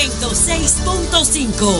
106.5.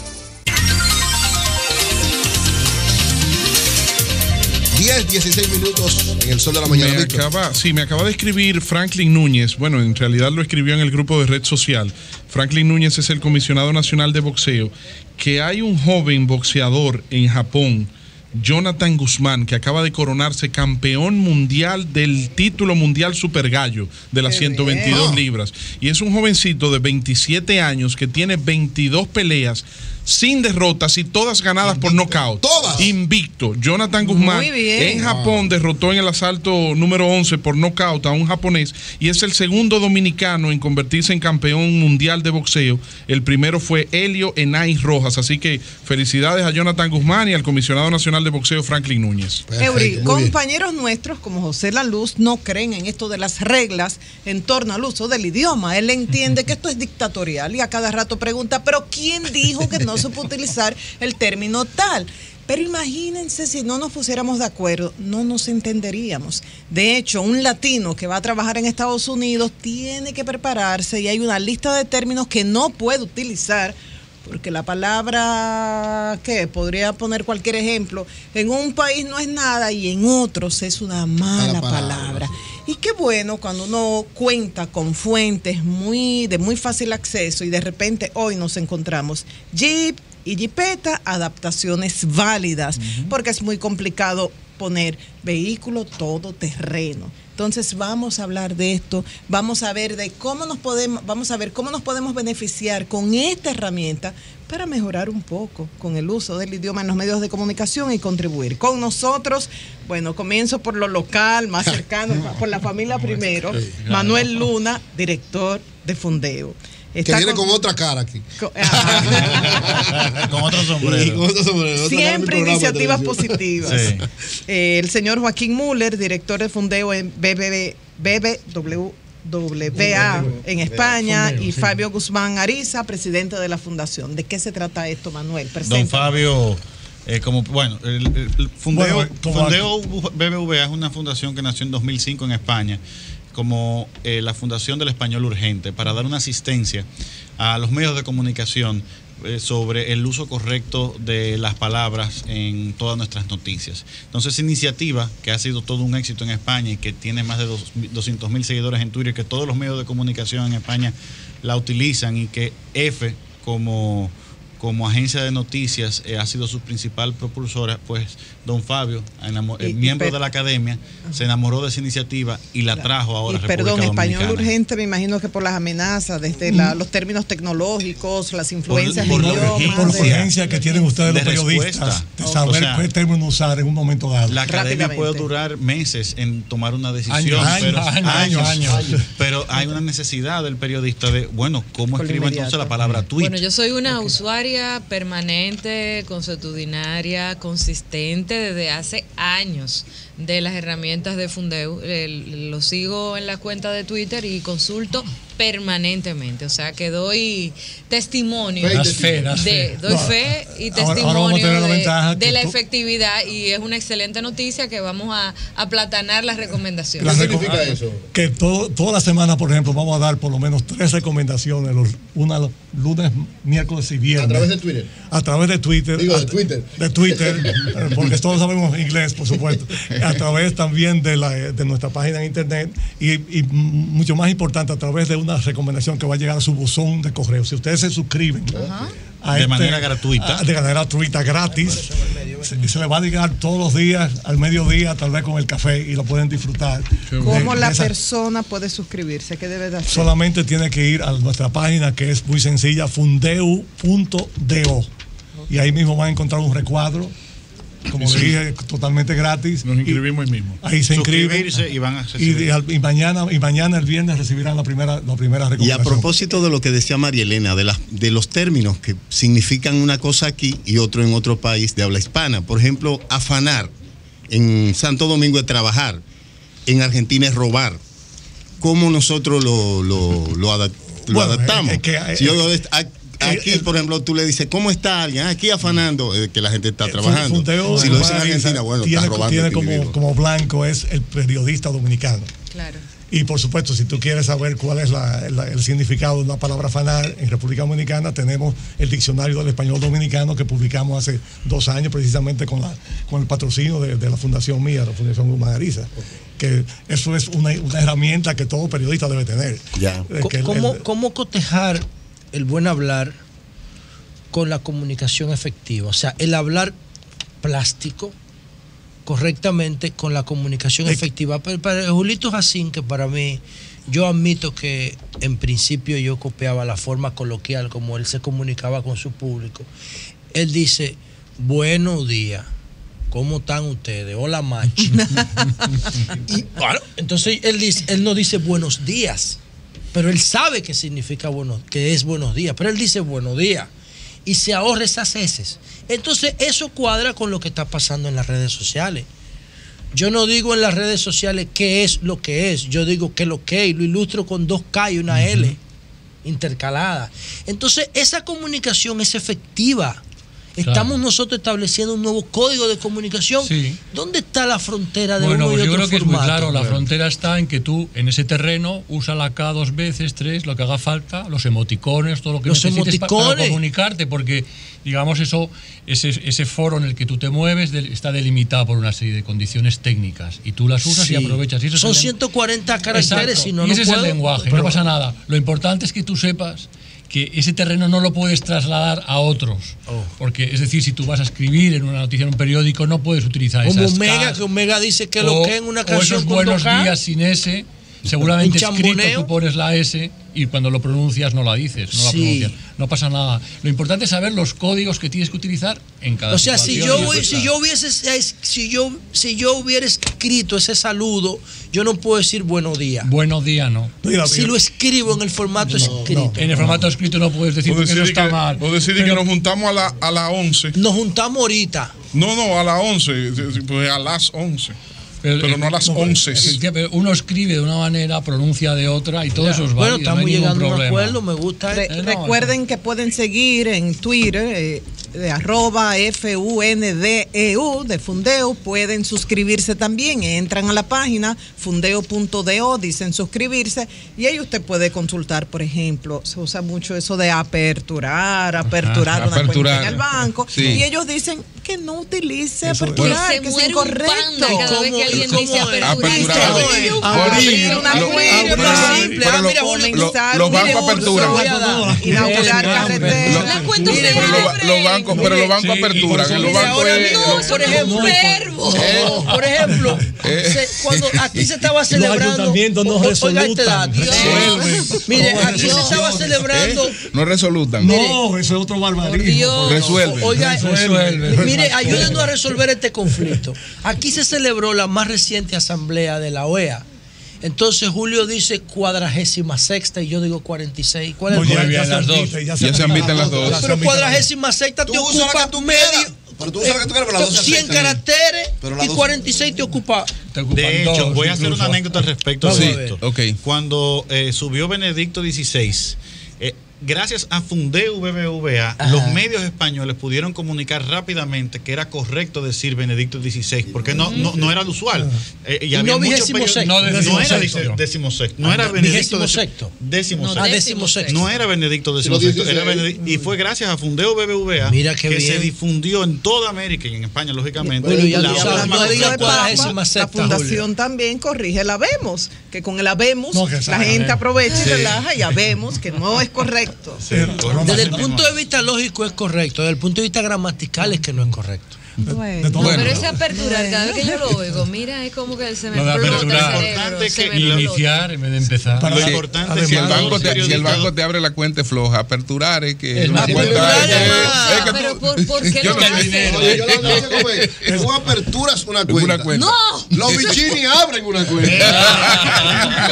16 minutos en el sol de la mañana. Me acaba de escribir Franklin Núñez. Bueno, en realidad lo escribió en el grupo de Red Social. Franklin Núñez es el comisionado nacional de boxeo. Que hay un joven boxeador en Japón, Jonathan Guzmán, que acaba de coronarse campeón mundial del título mundial Super Gallo de las 122 libras. Y es un jovencito de 27 años que tiene 22 peleas sin derrotas y todas ganadas por nocaut. Todas. Invicto. Jonathan Guzmán en Japón derrotó en el asalto número 11 por nocaut a un japonés y es el segundo dominicano en convertirse en campeón mundial de boxeo. El primero fue Helio Enay Rojas. Así que felicidades a Jonathan Guzmán y al comisionado nacional de boxeo Franklin Núñez. Eury, compañeros nuestros como José Laluz no creen en esto de las reglas en torno al uso del idioma. Él entiende que esto es dictatorial y a cada rato pregunta, pero ¿quién dijo que no se puede utilizar el término tal? Pero imagínense si no nos pusiéramos de acuerdo, no nos entenderíamos. De hecho, un latino que va a trabajar en Estados Unidos tiene que prepararse y hay una lista de términos que no puede utilizar porque la palabra, ¿qué? Podría poner cualquier ejemplo. En un país no es nada y en otros es una mala palabra. Y qué bueno cuando uno cuenta con fuentes de muy fácil acceso y de repente hoy nos encontramos Jeep y Jeepeta, adaptaciones válidas, porque es muy complicado poner vehículo todoterreno. Entonces vamos a hablar de esto, vamos a ver cómo nos podemos beneficiar con esta herramienta para mejorar un poco con el uso del idioma en los medios de comunicación y contribuir. Con nosotros, bueno, comienzo por lo local, más cercano, por la familia primero, Manuel Luna, director de Fundeo. Que viene con otra cara aquí. Con otro sombrero. Siempre iniciativas positivas. Sí. El señor Joaquín Müller, director de Fundeo en BBVA en España, y Fabio Guzmán Ariza, presidente de la fundación. ¿De qué se trata esto, Manuel? Don Fabio, el Fundeo BBVA es una fundación que nació en 2005 en España como la Fundación del Español Urgente, para dar una asistencia a los medios de comunicación sobre el uso correcto de las palabras en todas nuestras noticias. Entonces, esa iniciativa, que ha sido todo un éxito en España y que tiene más de 200.000 seguidores en Twitter, que todos los medios de comunicación en España la utilizan, y que EFE como agencia de noticias ha sido su principal propulsora, pues don Fabio, miembro de la academia, se enamoró de esa iniciativa y la trajo ahora a República Dominicana. Español urgente, me imagino que por las amenazas, desde los términos tecnológicos, las influencias por la urgencia que tienen ustedes los periodistas de saber qué término usar en un momento dado. La academia puede durar meses en tomar una decisión, años. Pero hay una necesidad del periodista de, ¿cómo escribo entonces la palabra tweet? Bueno, yo soy una usuaria permanente, consuetudinaria, consistente desde hace años de las herramientas de Fundeu. Lo sigo en la cuenta de Twitter y consulto permanentemente, o sea que doy testimonio, doy fe y testimonio de la efectividad, y es una excelente noticia que vamos a aplatanar las recomendaciones. ¿Qué significa eso? Que toda la semana, por ejemplo, vamos a dar por lo menos 3 recomendaciones, una los lunes, miércoles y viernes. ¿A través de Twitter? A través de Twitter. Digo, de Twitter. De Twitter, porque todos sabemos inglés, por supuesto. A través también de nuestra página en internet y mucho más importante, a través de una recomendación que va a llegar a su buzón de correo. Si ustedes se suscriben de manera gratuita, gratis, se le va a llegar todos los días al mediodía, tal vez con el café, y lo pueden disfrutar. ¿Cómo la persona puede suscribirse? ¿Qué debe de hacer? Solamente tiene que ir a nuestra página, que es muy sencilla, fundeu.do, y ahí mismo van a encontrar un recuadro, como le dije, totalmente gratis. Nos inscribimos ahí mismo. Ahí se inscriben y van a recibir. Y mañana el viernes recibirán la primera recomendación. Y a propósito de lo que decía María Elena, de los términos que significan una cosa aquí y otro en otro país de habla hispana. Por ejemplo, afanar. En Santo Domingo es trabajar. En Argentina es robar. ¿Cómo nosotros lo adaptamos? Aquí, por ejemplo, tú le dices, ¿cómo está alguien? Aquí afanando, que la gente está trabajando. Fundeo, si lo dicen en Argentina, está robando. Tiene como blanco es el periodista dominicano. Claro. Y por supuesto, si tú quieres saber cuál es el significado de una palabra afanar en República Dominicana, tenemos el diccionario del español dominicano que publicamos hace 2 años precisamente con el patrocinio de la fundación mía, la Fundación Luma Ariza. Que eso es una herramienta que todo periodista debe tener. Ya. ¿Cómo cotejar el buen hablar con la comunicación efectiva? O sea, el hablar plástico correctamente con la comunicación efectiva. Pero para Julito Jacín, que para mí, yo admito que en principio yo copiaba la forma coloquial como él se comunicaba con su público. Él dice, buenos días, ¿cómo están ustedes? Hola, macho. Y bueno, entonces él no dice buenos días, pero él sabe que significa que es buenos días, pero él dice buenos días y se ahorra esas heces. Entonces eso cuadra con lo que está pasando en las redes sociales. Yo no digo en las redes sociales qué es lo que es, yo digo qué es lo que es, y lo ilustro con 2 K y una L intercalada. Entonces esa comunicación es efectiva. Estamos nosotros estableciendo un nuevo código de comunicación. Sí. ¿Dónde está la frontera de uno y otro yo creo que formato? Es muy claro, la frontera está en que tú en ese terreno usa la K 2 veces, 3, lo que haga falta, los emoticones, todo lo que necesites para comunicarte, porque digamos ese foro en el que tú te mueves está delimitado por una serie de condiciones técnicas y tú las usas y aprovechas. Y eso son 140 caracteres y ese es el lenguaje, no pasa nada. Lo importante es que tú sepas que ese terreno no lo puedes trasladar a otros. Porque, es decir, si tú vas a escribir en una noticia en un periódico, no puedes utilizar esas como Omega, que Omega dice que lo que en una canción esos buenos días sin S, seguramente escrito tú pones la S y cuando lo pronuncias no la dices, no la pronuncias. No pasa nada. Lo importante es saber los códigos que tienes que utilizar en cada situación. O sea, si yo hubiera escrito ese saludo, yo no puedo decir buenos días. Buenos días, no. Si lo escribo en el formato escrito. En el formato escrito no puedes decir porque no está mal. O decir que nos juntamos a las 11. Nos juntamos ahorita. No, a las 11. Pues a las 11. Pero no a las 11. Uno escribe de una manera, pronuncia de otra y todo eso es válido. Bueno, estamos llegando a un acuerdo, me gusta. Recuerden que pueden seguir en Twitter de @FUNDEU de Fundeo, pueden suscribirse también, entran a la página fundeo.do, dicen suscribirse y ahí usted puede consultar, por ejemplo, se usa mucho eso de aperturar una cuenta en el banco y ellos dicen que no utilice aperturar, que es incorrecto. Cada vez que alguien dice aperturar, los bancos aperturan. Inaugurar carreteras. La cuenta se abre. Los bancos aperturan. Los bancos por ejemplo, cuando aquí se estaba celebrando, oiga este dato. Mire, aquí se estaba celebrando. No resolutan. No, eso es otro barbarismo. Resuelve. Oiga, mire, ayúdenos a resolver este conflicto. Aquí se celebró la más reciente asamblea de la OEA. Entonces Julio dice 46ª y yo digo 46. ¿Cuál es las dos? Ya se admiten las dos. Pero 46ª te ocupa medio. Pero tú sabes que tú quieres para las 100 caracteres y 46 te ocupa. De hecho, voy a hacer una anécdota al respecto de esto. Okay. Cuando subió Benedicto XVI, gracias a Fundeu BBVA, los medios españoles pudieron comunicar rápidamente que era correcto decir Benedicto XVI, porque no era lo usual. Y había no muchos no era decimosexto, no era Benedicto XVI. No era Benedicto XVI, y fue gracias a Fundeu BBVA que se difundió en toda América y en España, lógicamente. La fundación también corrige el habemos, que con el habemos la gente aprovecha y relaja y habemos que no es correcto. Desde el punto de vista lógico es correcto, desde el punto de vista gramatical es que no es correcto. Bueno, pero ese aperturar, cada vez que yo lo oigo, mira, es como que se me explota el cerebro. Iniciar en vez de empezar. Lo importante es que si el banco te abre la cuenta floja, aperturar es que es una cuenta. Pero ¿por qué lo hace? Tú aperturas una cuenta. ¡No! Los bichini abren una cuenta.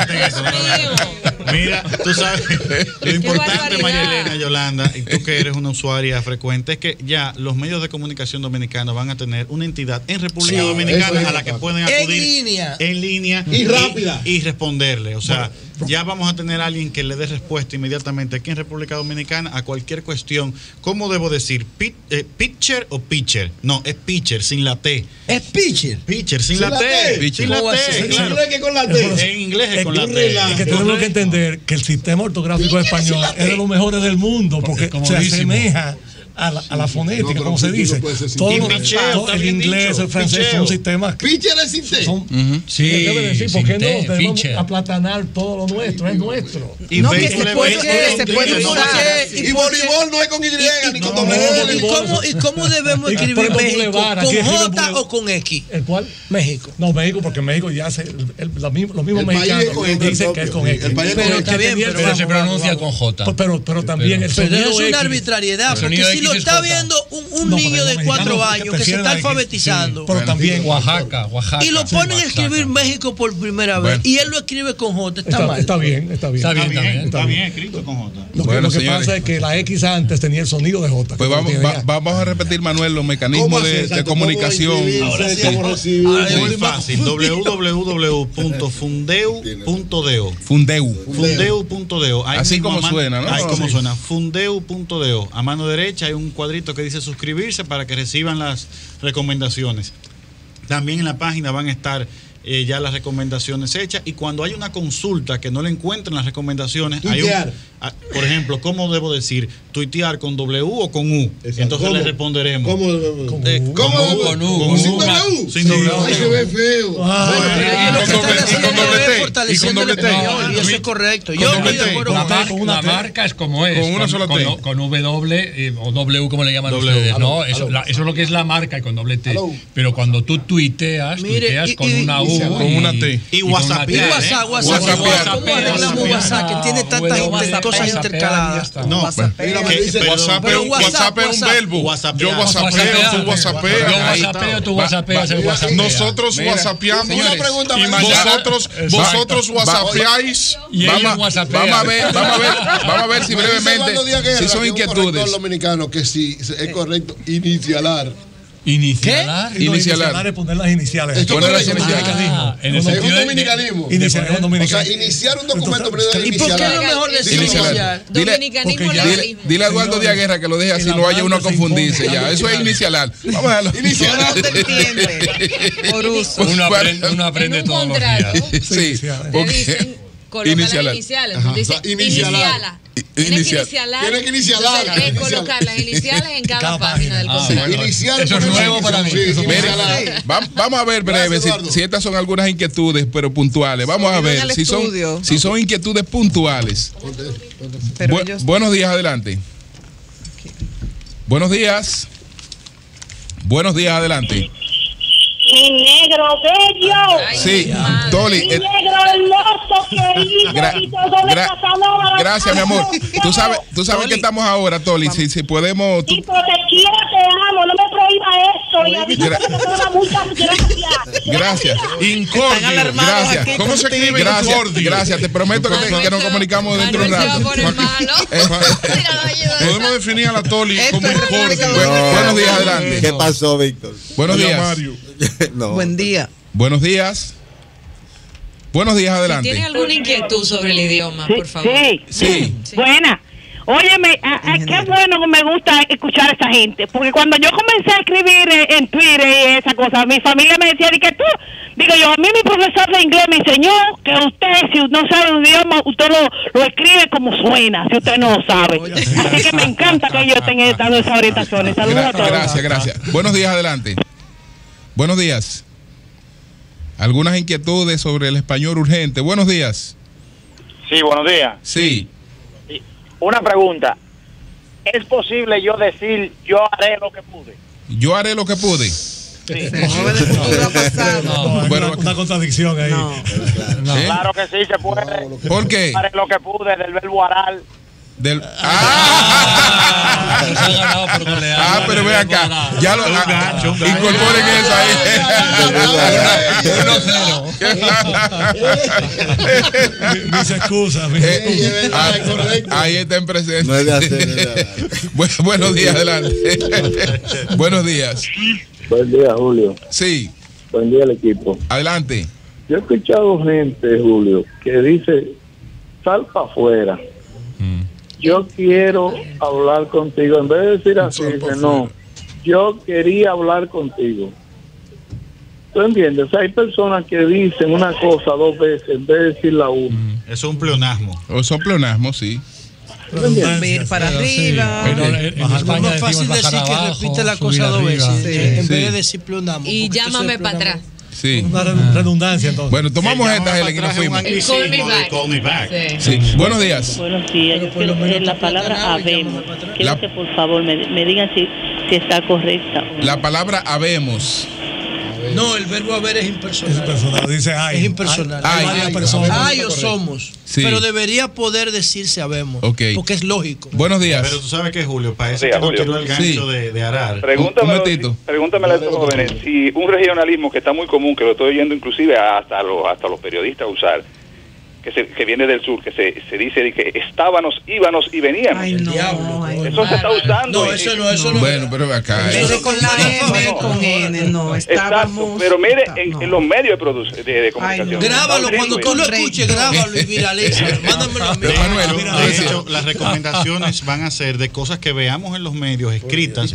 Mira, tú sabes, lo importante, María Elena, Yolanda, y tú que eres una usuaria frecuente, es que ya los medios de comunicación dominicanos van a tener una entidad en República Dominicana a la que pueden acudir en línea y rápida y responderle. O sea, ya vamos a tener a alguien que le dé respuesta inmediatamente aquí en República Dominicana a cualquier cuestión. ¿Cómo debo decir? ¿Pitcher o pitcher? No, es pitcher, sin la T. ¿Es pitcher? Pitcher, sin la T. Sin la T, claro. En inglés es con la T. Es que tenemos que entender que el sistema ortográfico español es de los mejores del mundo, porque se asemeja a la fonética, como se dice. Todo el inglés, el francés son sistemas. Pitcher es sin T. Sí, debe decir, ¿por qué no tenemos que aplatanar todo lo nuestro? Es nuestro. Y no, que se puede usar. Y voleibol no es con Y ni con doble. ¿Y cómo debemos escribir México? ¿Con J o con X? ¿El cuál? México. No, México, porque México ya hace los mismos mexicanos dicen que es con X. Pero está bien, pero se pronuncia con J. Pero también el sonido es una arbitrariedad, porque si lo está viendo un niño de 4 años que se está alfabetizando, pero también Oaxaca, y lo ponen a escribir México por primera vez, y él lo escribe con J, está mal. Está bien escrito con J. Lo que pasa es que la X antes tenía el sonido de J. Pues vamos a repetir, Manuel, los mecanismos de comunicación. Muy fácil. www.fundeu.do. Fundeu.do. Así como suena, ¿no? Ahí como suena. Fundeu.do. A mano derecha hay un cuadrito que dice suscribirse para que reciban las recomendaciones. También en la página van a estar ya las recomendaciones hechas, y cuando hay una consulta que no le encuentran las recomendaciones, por ejemplo, ¿cómo debo decir? ¿Tuitear con W o con U? Exacto. Entonces le responderemos. ¿Cómo? Con U. ¿Sin W? Sin W. Ay, se ve feo. Y con doble T. Y eso es correcto. Yo estoy de acuerdo con una marca es como es. Con una sola T. Con W o W, como le llaman ustedes, ¿no? Eso es lo que es la marca, y con doble T. Pero cuando tú tuiteas con una U. Con una T. Y WhatsApp. ¿Cómo arreglamos WhatsApp, que tiene tantas cosas intercaladas? No, WhatsApp es un verbo. Yo whatsappeo, tú whatsappeas. Yo whatsappeo, tú whatsappeas, él whatsappea. Nosotros whatsappeamos. Vosotros whatsappeáis. Vamos a ver si brevemente, si son inquietudes. Los dominicanos que si es correcto inicialar. ¿Inicialar? Inicialar es poner las iniciales. Esto es en el es un dominicanismo. Iniciar O sea, iniciar un documento primero. ¿Y por qué es lo mejor decir iniciar? Dominicanismo Dile a Eduardo Díaz Guerra que lo deje así, no vaya uno a confundirse ya. Eso es inicialar. Vamos a darlo. Inicialar te entiende. Por uso. Uno aprende todos los días. Sí. Te dicen, coloca las iniciales. Dice, iniciala. Tienes que inicialar. Colocar las iniciales en cada página del contrato. Eso es nuevo para mí. Vamos a ver breve si estas son algunas inquietudes, pero puntuales. Vamos a ver si son inquietudes puntuales. Buenos días, adelante. Buenos días. Buenos días, adelante. Mi negro bello. Sí, Toli. Mi negro hermoso, querido. Gracias, mi amor. Tú sabes que estamos ahora, Toli. Si podemos. Tipo, te quiero, te amo. No me prohíba esto. Gracias. Incordio. Gracias. ¿Cómo se escribe Incordio? Gracias. Te prometo que nos comunicamos dentro de un rato. Podemos definir a la Toli como Incordio. Buenos días, adelante. ¿Qué pasó, Víctor? Buenos días. Mario. No. Buen día. Buenos días. Buenos días, adelante. ¿Tienen alguna inquietud sobre el idioma, por favor? Sí. Buena. Óyeme, qué bueno que me gusta escuchar a esta gente, porque cuando yo comencé a escribir en Twitter y esa cosa, mi familia me decía, a mí mi profesor de inglés me enseñó que usted, si no sabe un idioma, usted lo escribe como suena, si usted no lo sabe. Así que me encanta que ellos estén dando esas orientaciones. Saludos a todos. Gracias. Buenos días, adelante. Buenos días. ¿Algunas inquietudes sobre el español urgente? Buenos días. Sí, buenos días. Sí. Una pregunta. ¿Es posible yo decir yo haré lo que pude? Yo haré lo que pude. Sí. Una contradicción ahí. No. Claro que sí, se puede. ¿Por qué? Haré lo que pude del verbo arar. Pero ve acá, ya lo incorporen eso ahí. Mis excusas. Ahí está en presente. Buenos días, adelante. Buenos días. Buen día, Julio. Sí. Buen día, el equipo. Adelante. Yo he escuchado gente, Julio, que dice sal para afuera. Yo quiero hablar contigo. En vez de decir así, dice, no, yo quería hablar contigo. ¿Tú entiendes? O sea, hay personas que dicen una cosa dos veces en vez de decir la una. Eso es un pleonasmo. O son pleonasmos, sí. Ir para arriba. Pero en España es más fácil decir que repite la cosa dos veces en vez de decir pleonasmo. Y llámame para atrás. Sí. Una redundancia entonces. Bueno, tomamos esta, Helen, y nos fuimos. Call me back. Sí. Buenos días. Buenos días. Yo quiero la palabra habemos. Quiero que por favor me digan si está correcta. La palabra habemos. No, el verbo haber es impersonal. Es impersonal, dice hay. Es impersonal. Hay o somos. Sí. Pero debería poder decirse habemos. Okay. Porque es lógico. Buenos días. Pero tú sabes que Julio, parece que no tiró el gancho de arar. Pregúntame a estos jóvenes si un regionalismo que está muy común, que lo estoy oyendo inclusive hasta los periodistas usar, que viene del sur, que se dice de que estábamos, íbamos y veníamos. Ay, no, eso se está usando. No, eso no. Bueno, pero acá. Pero con la M, con N, no. Estábamos. Exacto, pero mire, en los medios de comunicación. Grábalo, cuando tú lo escuches, grábalo y viraliza. Mándamelo a mí. De hecho, las recomendaciones van a ser de cosas que veamos en los medios escritas,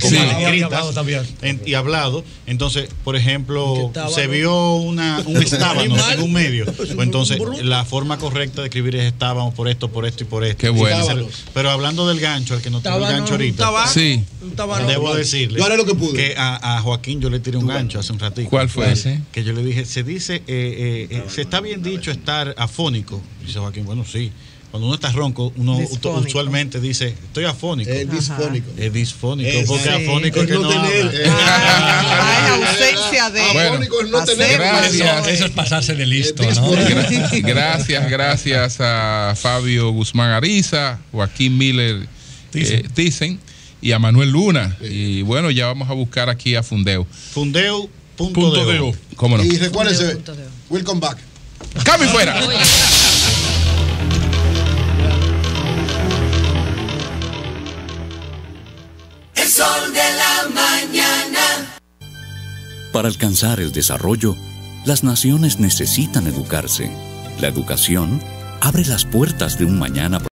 y hablado. Entonces, por ejemplo, se vio un estábano en un medio. Pues entonces, la forma correcta de escribir es estábamos por esto y por esto. Qué bueno. Pero hablando del gancho, al que no tiene el gancho ahorita, sí. Debo decirle yo haré lo que pude. Que a Joaquín yo le tiré un gancho hace un ratito. ¿Cuál fue ese? Que yo le dije, se dice, se está bien dicho estar afónico. Dice Joaquín, bueno, sí. Cuando uno está ronco, uno usualmente dice, estoy afónico. Es disfónico. Es disfónico, porque afónico es que no habla. Hay ausencia de... Afónico es no tener. Gracias. Eso es pasarse de listo, ¿no? Gracias a Fabio Guzmán Ariza, Joaquín Miller Thyssen y a Manuel Luna. Y bueno, ya vamos a buscar aquí a Fundeo. Fundeo.do. ¿Cómo no? Y recuérdense, welcome back. ¡Cambio fuera! El sol de la mañana. Para alcanzar el desarrollo, las naciones necesitan educarse. La educación abre las puertas de un mañana